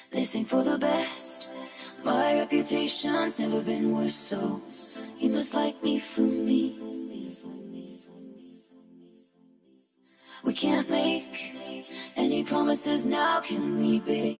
They sing for the best. My reputation's never been worse, so you must like me for me. We can't make any promises now, can we, babe?